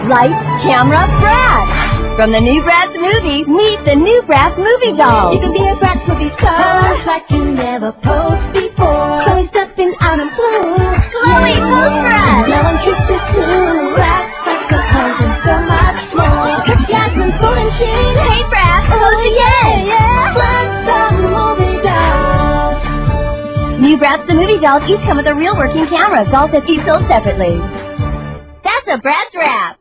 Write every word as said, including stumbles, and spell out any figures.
Light, camera, Bratz! From the new Bratz movie, meet the new Bratz movie doll. You can be a Bratz movie star, like you never posed before. Chloe stepping out in blue. Chloe, pose for us! No one kisses too. Bratz like a pose and so much more. Catch Jasmine's golden sheen. Hey, Bratz! Oh yeah, yeah. Bratz the movie dolls. New Bratz the movie dolls each come with a real working camera. Dolls that be sold separately. That's a Bratz wrap.